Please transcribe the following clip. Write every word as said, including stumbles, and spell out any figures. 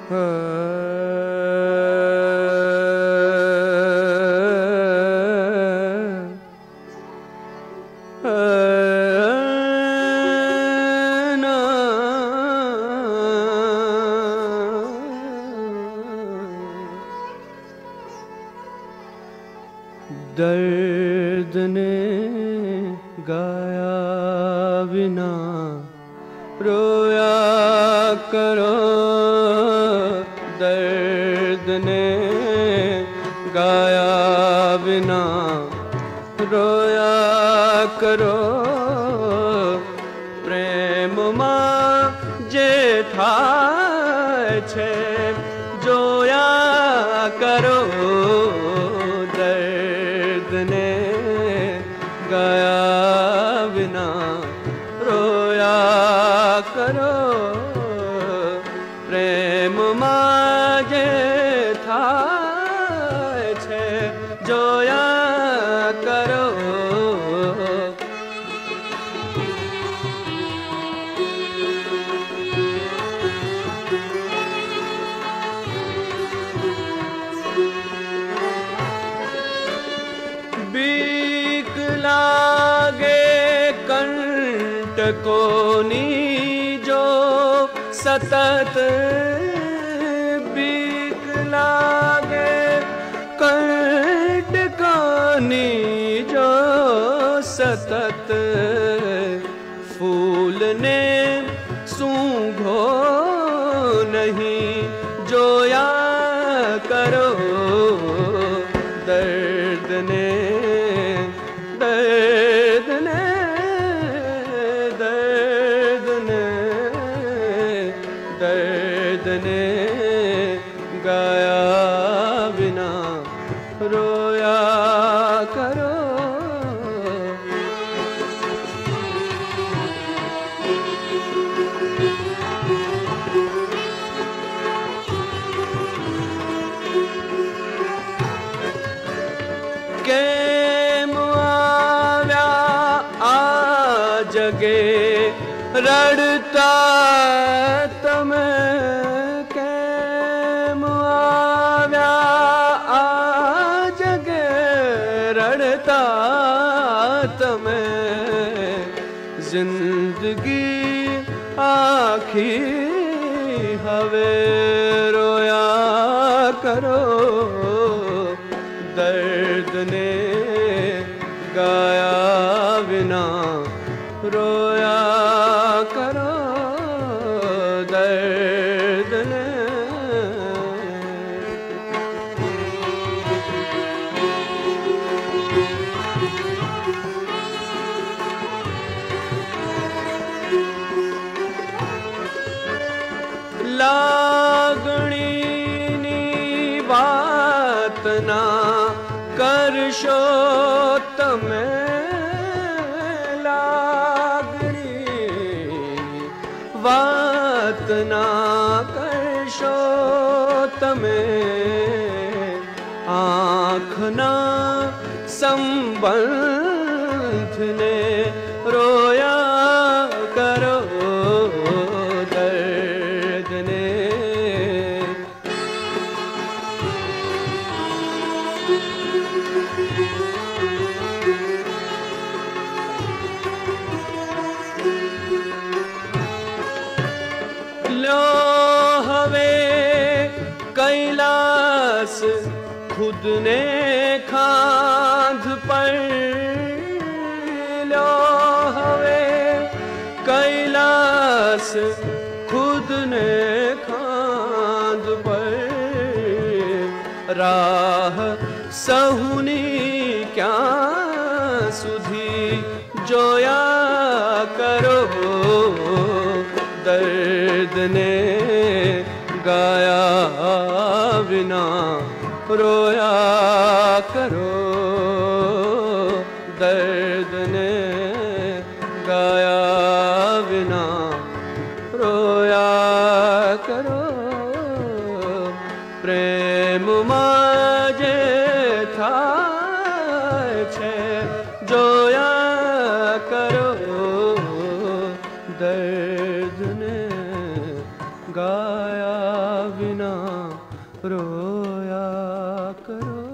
दर्द ने गाया बिना रोया करो, दर्द ने गाया बिना रोया करो, प्रेम मां जे थाय छे जोया करो, दर्द ने गाया बिना रोया करो, प्रेम मांगे थाय छे जोया करो। बीक लागे कंटकोनी जो सतत, बीक लागे कंटकोनी जो सतत, फूल ने सूंघो नहीं जोया करो, दर्द ने दर्द ने दर्द ने दर्द ने गाया बिना रोया करो। केम आव्या आ जगे रड़ता तमे, केम आव्या आ जगे रड़ता तमे, जिंदगी आखी हवे रोया करो, दर्द ने गाया बिना रोया करो, दर्द ने लागणी नी बात ना करशो तमे, लागणी बात ना करशो तमे, आँखना संबंध ने रोया करो, दर्द ने लो हवे कैलाश खुद ने खांध पर, लो हवे कैलाश खुद ने खांध पर, राह सहुनी क्या सुधी जोया करो, दर्द ने गाया बिना रोया करो, दर्द ने गाया बिना रोया करो, प्रेम माजे थाय छे जोया करो, दर्द ने गाया बिना रोया करो।